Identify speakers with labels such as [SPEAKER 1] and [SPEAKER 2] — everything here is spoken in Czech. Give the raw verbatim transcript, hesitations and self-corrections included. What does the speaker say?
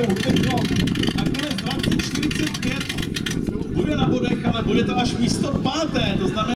[SPEAKER 1] uteklo. Nakonec dvacet čtyřicet pět bude na bodech, ale bude to až místo páté, to znamená,